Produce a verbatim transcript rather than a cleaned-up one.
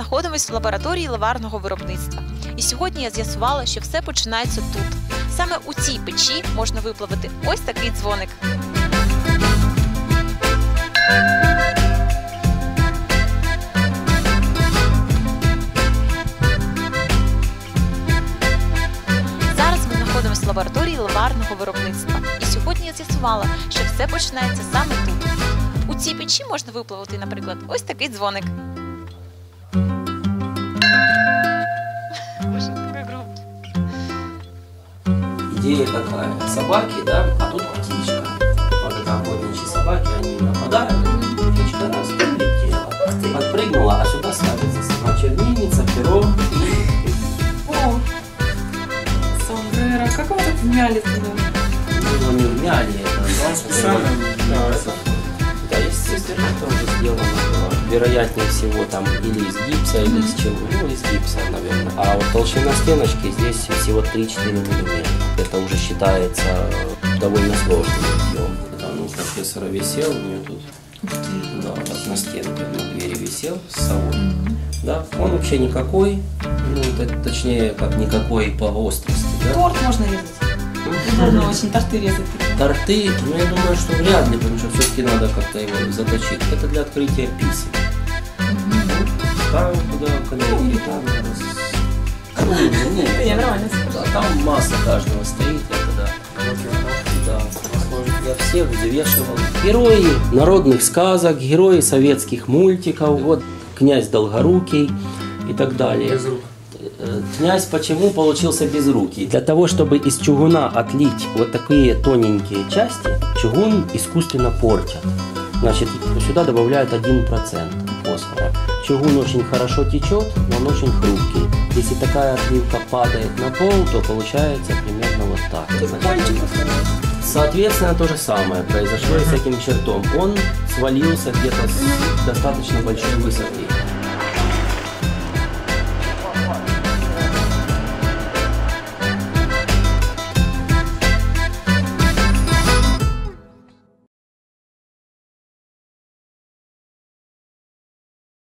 знаходимося в лабораторії ливарного виробництва. І сьогодні я з'ясувала, що все починається тут. Саме у цій печі можна виплавити ось такий дзвоник. Зараз ми знаходимося в лабораторії ливарного виробництва. І сьогодні я з'ясувала, що все починається саме тут. У цій печі можна виплавити, наприклад, ось такий дзвоник. Идея какая? Собаки, да, а тут птичка. Вот это охотничьи собаки, они нападают, птичка раз прилетела, подпрыгнула, а сюда ставится сама чернильница, перо и... О, Сомбреро, как его так вмяли туда? Его не вмяли, это специально. Да, естественно, это уже сделано было. Вероятнее всего там или из гипса, или из чего, ну из гипса, наверное. А вот толщина стеночки здесь всего три-четыре миллиметра. Это уже считается довольно сложным объемом. Там у профессора висел, у нее тут, да, вот на стенке на двери висел с совой. Да, он вообще никакой, ну, точнее, как никакой по острости. Да? Торт можно резать. Удобно очень торты резать. Торты, ну я думаю, что вряд ли, потому что все-таки надо как-то его заточить. Это для открытия писем. Ставим туда конвейер, там раз. Ну, нет, Я нормально. да, там масса каждого стоит, это да. Да, для всех взвешивал. Герои народных сказок, герои советских мультиков, вот князь Долгорукий и так далее. Князь почему получился безрукий? Для того, чтобы из чугуна отлить вот такие тоненькие части, чугун искусственно портят. Значит, сюда добавляют один процент фосфора. Чугун очень хорошо течет, но он очень хрупкий. Если такая отливка падает на пол, то получается примерно вот так. Значит, соответственно, то же самое произошло и с этим чертом. Он свалился где-то с достаточно большой высоты.